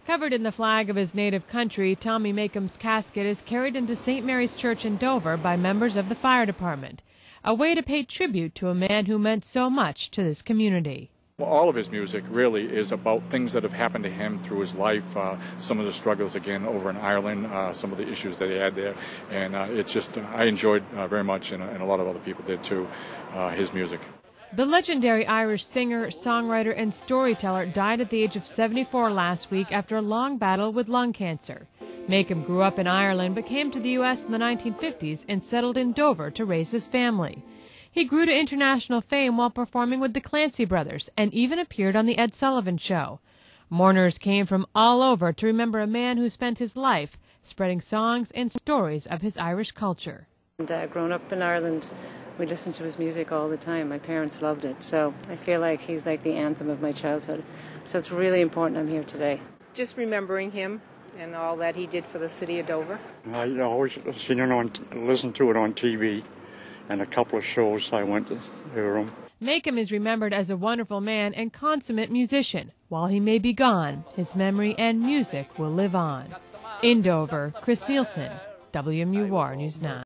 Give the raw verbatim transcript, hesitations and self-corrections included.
Covered in the flag of his native country, Tommy Makem's casket is carried into Saint Mary's Church in Dover by members of the fire department, a way to pay tribute to a man who meant so much to this community. Well, all of his music really is about things that have happened to him through his life, uh, some of the struggles, again, over in Ireland, uh, some of the issues that he had there. And uh, it's just, uh, I enjoyed uh, very much, and, and a lot of other people did too, uh, his music. The legendary Irish singer, songwriter, and storyteller died at the age of seventy-four last week after a long battle with lung cancer. Makem grew up in Ireland but came to the U S in the nineteen fifties and settled in Dover to raise his family. He grew to international fame while performing with the Clancy Brothers and even appeared on The Ed Sullivan Show. Mourners came from all over to remember a man who spent his life spreading songs and stories of his Irish culture. And uh, growing up in Ireland, we listened to his music all the time. My parents loved it, so I feel like he's like the anthem of my childhood. So it's really important I'm here today. Just remembering him and all that he did for the city of Dover. I always seen it on, listened to it on T V, and a couple of shows I went to hear him. Makem is remembered as a wonderful man and consummate musician. While he may be gone, his memory and music will live on. In Dover, Chris Nielsen, W M U R News nine.